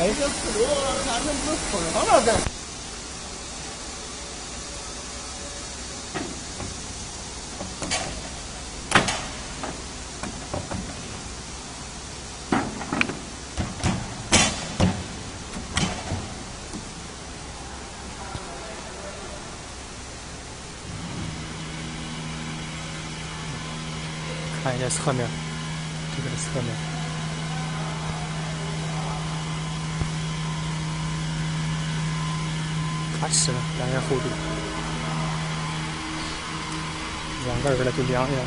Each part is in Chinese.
哎，这蝌蚪看着不是疯上了这。 看一下侧面，这个是侧面。踏实了，两眼厚度，2个人了就2眼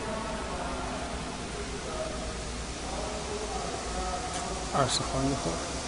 了。20毫米厚。